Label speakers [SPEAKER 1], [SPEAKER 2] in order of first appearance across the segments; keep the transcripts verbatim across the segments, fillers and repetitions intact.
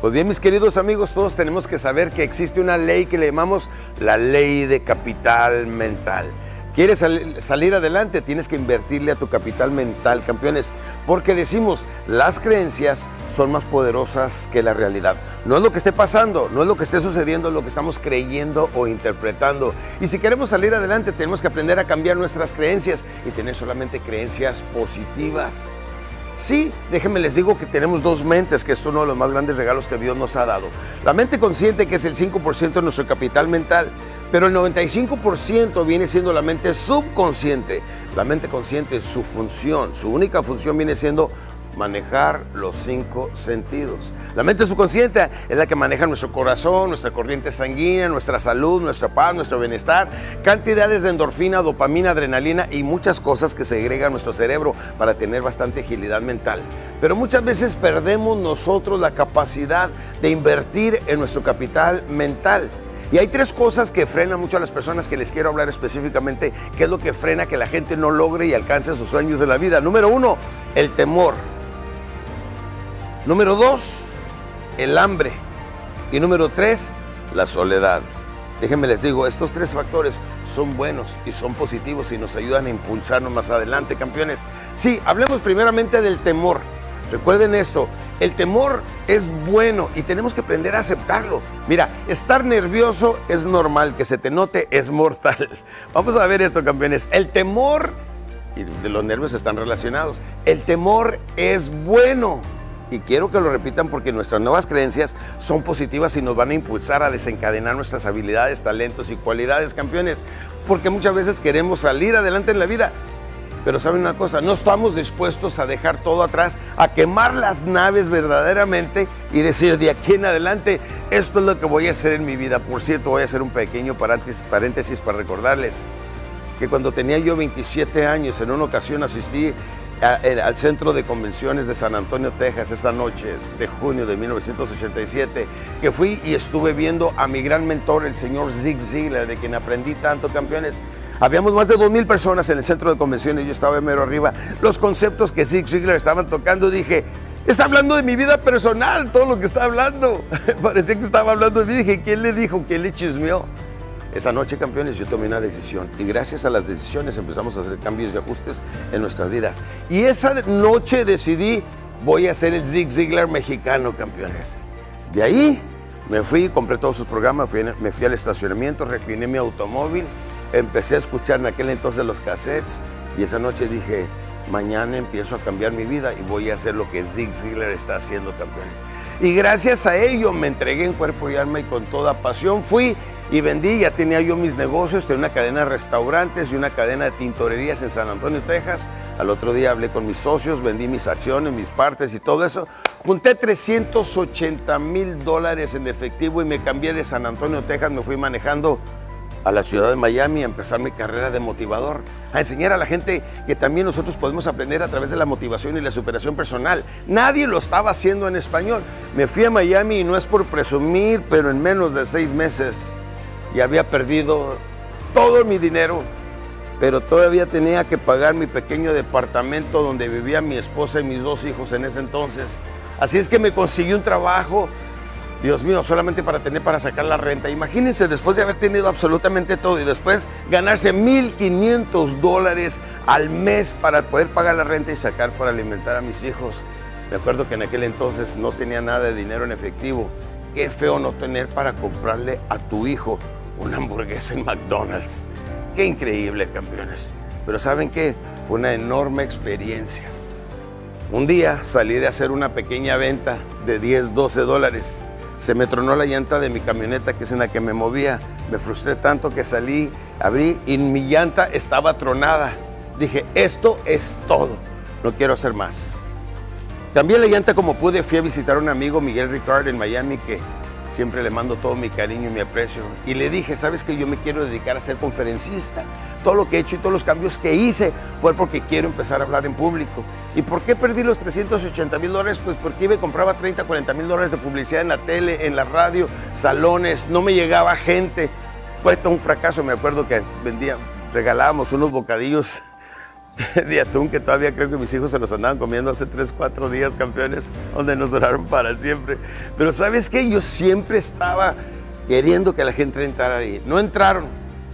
[SPEAKER 1] Pues bien, mis queridos amigos, todos tenemos que saber que existe una ley que le llamamos la ley de capital mental. ¿Quieres sal- salir adelante? Tienes que invertirle a tu capital mental, campeones, porque decimos, las creencias son más poderosas que la realidad. No es lo que esté pasando, no es lo que esté sucediendo, es lo que estamos creyendo o interpretando. Y si queremos salir adelante, tenemos que aprender a cambiar nuestras creencias y tener solamente creencias positivas. Sí, déjenme les digo que tenemos dos mentes, que es uno de los más grandes regalos que Dios nos ha dado. La mente consciente, que es el cinco por ciento de nuestro capital mental, pero el noventa y cinco por ciento viene siendo la mente subconsciente. La mente consciente, su función, su única función viene siendo manejar los cinco sentidos. La mente subconsciente es la que maneja nuestro corazón, nuestra corriente sanguínea, nuestra salud, nuestra paz, nuestro bienestar, cantidades de endorfina, dopamina, adrenalina y muchas cosas que segrega nuestro cerebro para tener bastante agilidad mental. Pero muchas veces perdemos nosotros la capacidad de invertir en nuestro capital mental. Y hay tres cosas que frenan mucho a las personas, que les quiero hablar específicamente, que es lo que frena que la gente no logre y alcance sus sueños de la vida. Número uno, el temor. Número dos, el hambre. Y número tres, la soledad. Déjenme les digo, estos tres factores son buenos y son positivos y nos ayudan a impulsarnos más adelante, campeones. Sí, hablemos primeramente del temor. Recuerden esto, el temor es bueno y tenemos que aprender a aceptarlo. Mira, estar nervioso es normal, que se te note es mortal. Vamos a ver esto, campeones. El temor y de los nervios están relacionados. El temor es bueno. Y quiero que lo repitan porque nuestras nuevas creencias son positivas y nos van a impulsar a desencadenar nuestras habilidades, talentos y cualidades, campeones. Porque muchas veces queremos salir adelante en la vida, pero ¿saben una cosa? No estamos dispuestos a dejar todo atrás, a quemar las naves verdaderamente y decir de aquí en adelante, esto es lo que voy a hacer en mi vida. Por cierto, voy a hacer un pequeño paréntesis para recordarles que cuando tenía yo veintisiete años, en una ocasión asistí a, a, al Centro de Convenciones de San Antonio, Texas, esa noche de junio de mil novecientos ochenta y siete, que fui y estuve viendo a mi gran mentor, el señor Zig Ziglar, de quien aprendí tanto, campeones. Habíamos más de dos mil personas en el Centro de Convenciones, yo estaba mero arriba. Los conceptos que Zig Ziglar estaban tocando, dije, está hablando de mi vida personal, todo lo que está hablando. Parecía que estaba hablando de mí. Dije, ¿quién le dijo? ¿Quién le chismeó? Esa noche, campeones, yo tomé una decisión y gracias a las decisiones empezamos a hacer cambios y ajustes en nuestras vidas. Y esa noche decidí, voy a ser el Zig Ziglar mexicano, campeones. De ahí me fui, compré todos sus programas, fui, me fui al estacionamiento, recliné mi automóvil, empecé a escuchar en aquel entonces los cassettes y esa noche dije, mañana empiezo a cambiar mi vida y voy a hacer lo que Zig Ziglar está haciendo, campeones. Y gracias a ello me entregué en cuerpo y alma y con toda pasión. Fui y vendí, ya tenía yo mis negocios, tenía una cadena de restaurantes y una cadena de tintorerías en San Antonio, Texas. Al otro día hablé con mis socios, vendí mis acciones, mis partes y todo eso. Junté trescientos ochenta mil dólares en efectivo y me cambié de San Antonio, Texas, me fui manejando a la ciudad de Miami a empezar mi carrera de motivador, a enseñar a la gente que también nosotros podemos aprender a través de la motivación y la superación personal. Nadie lo estaba haciendo en español. Me fui a Miami y no es por presumir, pero en menos de seis meses ya había perdido todo mi dinero, pero todavía tenía que pagar mi pequeño departamento donde vivía mi esposa y mis dos hijos en ese entonces. Así es que me conseguí un trabajo, Dios mío, solamente para tener para sacar la renta. Imagínense, después de haber tenido absolutamente todo y después ganarse mil quinientos dólares al mes para poder pagar la renta y sacar para alimentar a mis hijos. Me acuerdo que en aquel entonces no tenía nada de dinero en efectivo. Qué feo no tener para comprarle a tu hijo una hamburguesa en McDonald's. Qué increíble, campeones. Pero ¿saben qué? Fue una enorme experiencia. Un día salí de hacer una pequeña venta de diez, doce dólares. Se me tronó la llanta de mi camioneta, que es en la que me movía. Me frustré tanto que salí, abrí y mi llanta estaba tronada. Dije, esto es todo, no quiero hacer más. Cambié la llanta como pude, fui a visitar a un amigo, Miguel Ricard, en Miami, que siempre le mando todo mi cariño y mi aprecio. Y le dije, ¿sabes qué? Yo me quiero dedicar a ser conferencista. Todo lo que he hecho y todos los cambios que hice fue porque quiero empezar a hablar en público. ¿Y por qué perdí los trescientos ochenta mil dólares? Pues porque me compraba treinta, cuarenta mil dólares de publicidad en la tele, en la radio, salones, no me llegaba gente. Fue todo un fracaso. Me acuerdo que vendía, regalábamos unos bocadillos de atún que todavía creo que mis hijos se los andaban comiendo hace tres, cuatro días, campeones, donde nos duraron para siempre. Pero ¿sabes qué? Yo siempre estaba queriendo que la gente entrara ahí. No entraron.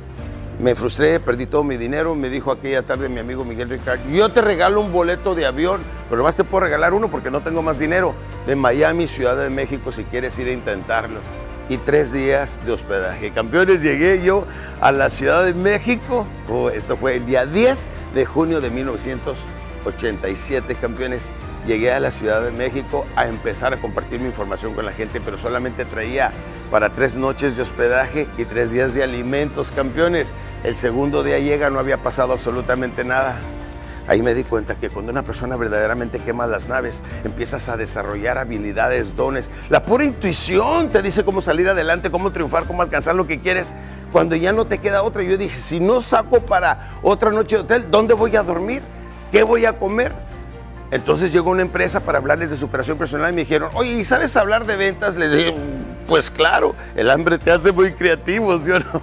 [SPEAKER 1] Me frustré, perdí todo mi dinero. Me dijo aquella tarde mi amigo Miguel Ricardo, yo te regalo un boleto de avión, pero más te puedo regalar uno porque no tengo más dinero, de Miami, Ciudad de México, si quieres ir a intentarlo. Y tres días de hospedaje. Campeones, llegué yo a la Ciudad de México. Oh, esto fue el día diez de junio de mil novecientos ochenta y siete, campeones. Llegué a la Ciudad de México a empezar a compartir mi información con la gente, pero solamente traía para tres noches de hospedaje y tres días de alimentos, campeones. El segundo día llega, no había pasado absolutamente nada. Ahí me di cuenta que cuando una persona verdaderamente quema las naves, empiezas a desarrollar habilidades, dones. La pura intuición te dice cómo salir adelante, cómo triunfar, cómo alcanzar lo que quieres. Cuando ya no te queda otra, yo dije, si no saco para otra noche de hotel, ¿dónde voy a dormir? ¿Qué voy a comer? Entonces llegó una empresa para hablarles de superación personal y me dijeron, oye, ¿y sabes hablar de ventas? Les dije, pues claro, el hambre te hace muy creativo, ¿sí o no?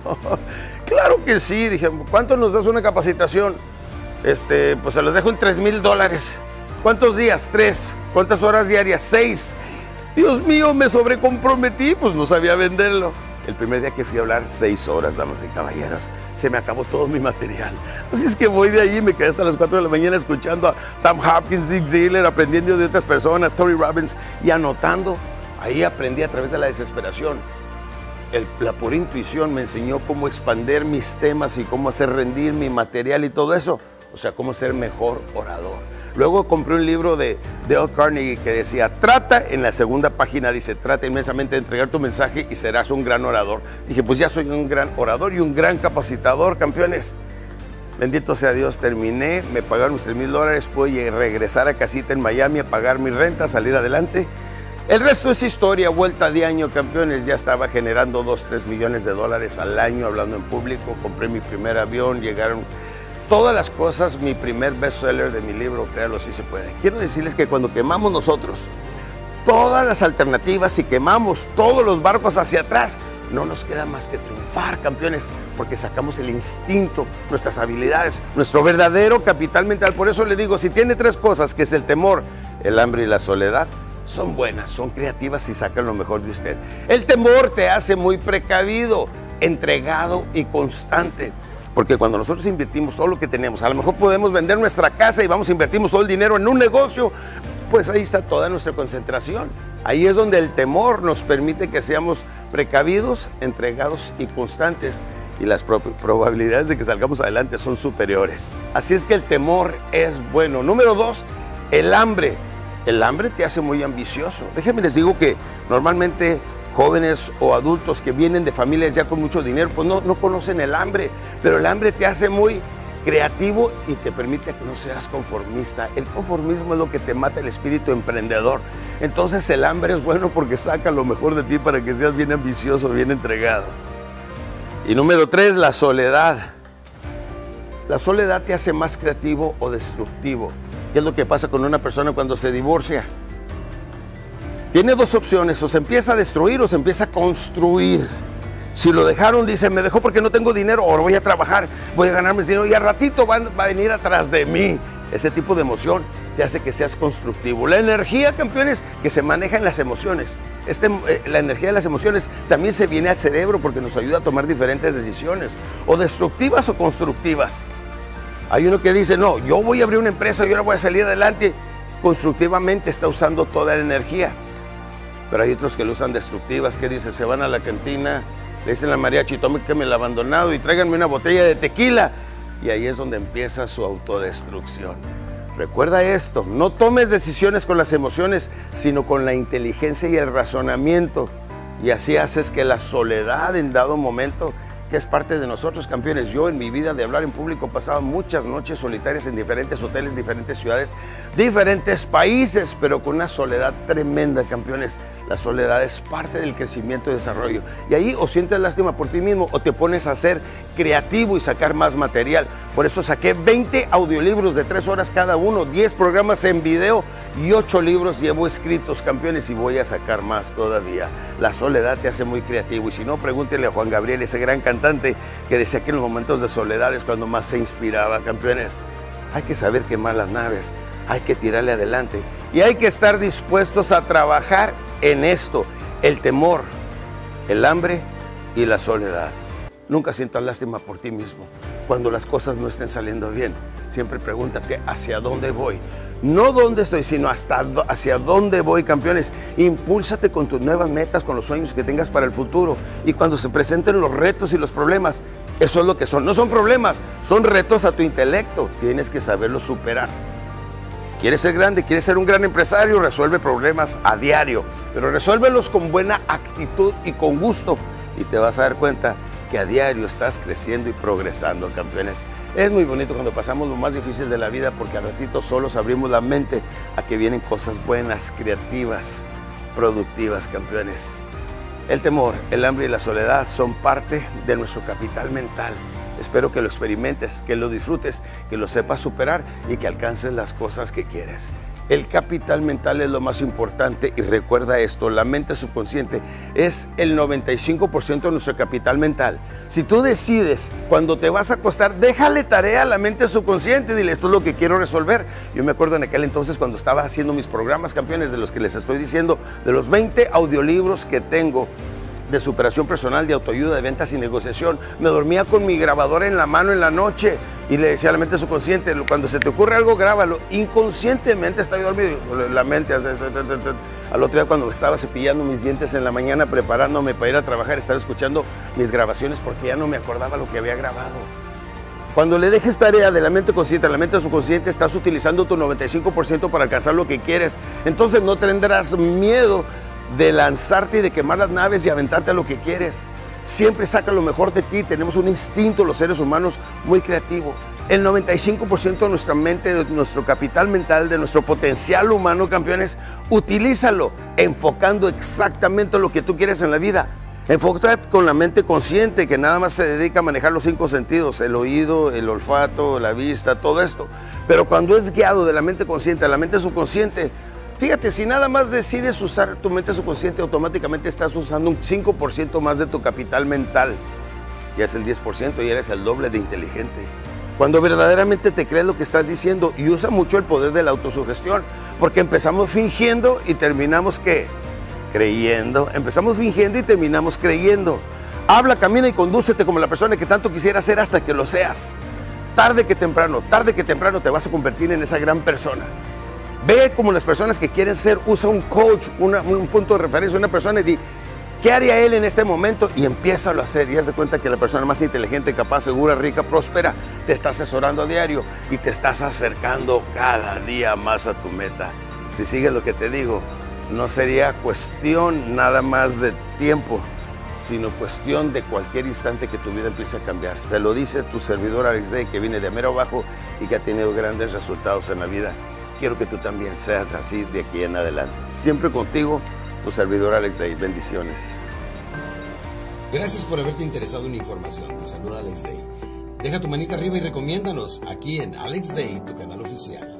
[SPEAKER 1] Claro que sí. Dije, ¿cuánto nos das una capacitación? Este, pues se los dejo en tres mil dólares. ¿Cuántos días? Tres. ¿Cuántas horas diarias? Seis. Dios mío, me sobrecomprometí, pues no sabía venderlo. El primer día que fui a hablar, seis horas, damas y caballeros, se me acabó todo mi material. Así es que voy de ahí, me quedé hasta las cuatro de la mañana escuchando a Tom Hopkins, Zig Ziglar, aprendiendo de otras personas, Tony Robbins, y anotando. Ahí aprendí a través de la desesperación. El, la pura intuición me enseñó cómo expandir mis temas y cómo hacer rendir mi material y todo eso. O sea, cómo ser mejor orador. Luego compré un libro de Dale Carnegie que decía, trata, en la segunda página dice, trata inmensamente de entregar tu mensaje y serás un gran orador. Dije, pues ya soy un gran orador y un gran capacitador, campeones. Bendito sea Dios, terminé, me pagaron mis tres mil dólares, pude regresar a casita en Miami a pagar mi renta, salir adelante. El resto es historia, vuelta de año, campeones. Ya estaba generando dos, tres millones de dólares al año hablando en público. Compré mi primer avión, llegaron todas las cosas, mi primer bestseller de mi libro, Créalo si se puede. Quiero decirles que cuando quemamos nosotros todas las alternativas y quemamos todos los barcos hacia atrás, no nos queda más que triunfar, campeones, porque sacamos el instinto, nuestras habilidades, nuestro verdadero capital mental. Por eso le digo, si tiene tres cosas, que es el temor, el hambre y la soledad, son buenas, son creativas y sacan lo mejor de usted. El temor te hace muy precavido, entregado y constante. Porque cuando nosotros invertimos todo lo que tenemos, a lo mejor podemos vender nuestra casa y vamos a invertimos todo el dinero en un negocio, pues ahí está toda nuestra concentración. Ahí es donde el temor nos permite que seamos precavidos, entregados y constantes. Y las pro probabilidades de que salgamos adelante son superiores. Así es que el temor es bueno. Número dos, el hambre. El hambre te hace muy ambicioso. Déjenme les digo que normalmente jóvenes o adultos que vienen de familias ya con mucho dinero, pues no, no conocen el hambre, pero el hambre te hace muy creativo y te permite que no seas conformista. El conformismo es lo que te mata el espíritu emprendedor. Entonces el hambre es bueno porque saca lo mejor de ti para que seas bien ambicioso, bien entregado. Y número tres, la soledad. La soledad te hace más creativo o destructivo. ¿Qué es lo que pasa con una persona cuando se divorcia? Tiene dos opciones, o se empieza a destruir o se empieza a construir. Si lo dejaron, dice, me dejó porque no tengo dinero, ahora voy a trabajar, voy a ganarme ese dinero y al ratito va, va a venir atrás de mí. Ese tipo de emoción te hace que seas constructivo. La energía, campeones, que se maneja en las emociones. Este, eh, la energía de las emociones también se viene al cerebro porque nos ayuda a tomar diferentes decisiones, o destructivas o constructivas. Hay uno que dice, no, yo voy a abrir una empresa y ahora voy a salir adelante. Constructivamente está usando toda la energía. Pero hay otros que lo usan destructivas, que dicen, se van a la cantina, le dicen al mariachi, tome que me el abandonado y tráiganme una botella de tequila. Y ahí es donde empieza su autodestrucción. Recuerda esto, no tomes decisiones con las emociones, sino con la inteligencia y el razonamiento. Y así haces que la soledad en dado momento, que es parte de nosotros, campeones. Yo en mi vida de hablar en público pasaba muchas noches solitarias en diferentes hoteles, diferentes ciudades, diferentes países, pero con una soledad tremenda, campeones. La soledad es parte del crecimiento y desarrollo. Y ahí o sientes lástima por ti mismo o te pones a ser creativo y sacar más material. Por eso saqué veinte audiolibros de tres horas cada uno, diez programas en video y ocho libros llevo escritos, campeones, y voy a sacar más todavía. La soledad te hace muy creativo y si no, pregúntenle a Juan Gabriel, ese gran cantante que decía que en los momentos de soledad es cuando más se inspiraba, campeones. Hay que saber quemar las naves, hay que tirarle adelante y hay que estar dispuestos a trabajar en esto, el temor, el hambre y la soledad. Nunca sientas lástima por ti mismo. Cuando las cosas no estén saliendo bien, siempre pregúntate hacia dónde voy. No dónde estoy, sino hasta hacia dónde voy, campeones. Impúlsate con tus nuevas metas, con los sueños que tengas para el futuro. Y cuando se presenten los retos y los problemas, eso es lo que son. No son problemas, son retos a tu intelecto. Tienes que saberlos superar. ¿Quieres ser grande? ¿Quieres ser un gran empresario? Resuelve problemas a diario, pero resuélvelos con buena actitud y con gusto. Y te vas a dar cuenta que a diario estás creciendo y progresando, campeones. Es muy bonito cuando pasamos lo más difícil de la vida porque a ratito solos abrimos la mente a que vienen cosas buenas, creativas, productivas, campeones. El temor, el hambre y la soledad son parte de nuestro capital mental. Espero que lo experimentes, que lo disfrutes, que lo sepas superar y que alcances las cosas que quieres. El capital mental es lo más importante y recuerda esto, la mente subconsciente es el noventa y cinco por ciento de nuestro capital mental. Si tú decides cuando te vas a acostar, déjale tarea a la mente subconsciente, dile esto es lo que quiero resolver. Yo me acuerdo en aquel entonces cuando estaba haciendo mis programas, campeones, de los que les estoy diciendo, de los veinte audiolibros que tengo de superación personal, de autoayuda, de ventas y negociación. Me dormía con mi grabadora en la mano en la noche y le decía a la mente subconsciente, cuando se te ocurre algo, grábalo. Inconscientemente estaba dormido, la mente hace... Al otro día cuando estaba cepillando mis dientes en la mañana, preparándome para ir a trabajar, estaba escuchando mis grabaciones porque ya no me acordaba lo que había grabado. Cuando le dejes tarea de la mente consciente a la mente subconsciente, estás utilizando tu noventa y cinco por ciento para alcanzar lo que quieres. Entonces no tendrás miedo de lanzarte y de quemar las naves y aventarte a lo que quieres. Siempre saca lo mejor de ti. Tenemos un instinto, los seres humanos, muy creativo. El noventa y cinco por ciento de nuestra mente, de nuestro capital mental, de nuestro potencial humano, campeones, utilízalo enfocando exactamente lo que tú quieres en la vida. Enfócate con la mente consciente que nada más se dedica a manejar los cinco sentidos, el oído, el olfato, la vista, todo esto. Pero cuando es guiado de la mente consciente a la mente subconsciente, fíjate, si nada más decides usar tu mente subconsciente, automáticamente estás usando un cinco por ciento más de tu capital mental. Ya es el diez por ciento y eres el doble de inteligente. Cuando verdaderamente te crees lo que estás diciendo y usa mucho el poder de la autosugestión, porque empezamos fingiendo y terminamos ¿qué? Creyendo. Empezamos fingiendo y terminamos creyendo. Habla, camina y condúcete como la persona que tanto quisiera ser hasta que lo seas. Tarde que temprano, tarde que temprano te vas a convertir en esa gran persona. Ve como las personas que quieren ser, usa un coach, una, un punto de referencia, una persona y di, ¿qué haría él en este momento? Y empiézalo a hacer y haz de cuenta que la persona más inteligente, capaz, segura, rica, próspera, te está asesorando a diario y te estás acercando cada día más a tu meta. Si sigues lo que te digo, no sería cuestión nada más de tiempo, sino cuestión de cualquier instante que tu vida empiece a cambiar. Se lo dice tu servidor Alex Day, que viene de mero abajo y que ha tenido grandes resultados en la vida. Quiero que tú también seas así de aquí en adelante. Siempre contigo, tu servidor Alex Day. Bendiciones.
[SPEAKER 2] Gracias por haberte interesado en la información. Te saluda Alex Day. Deja tu manita arriba y recomiéndanos aquí en Alex Day, tu canal oficial.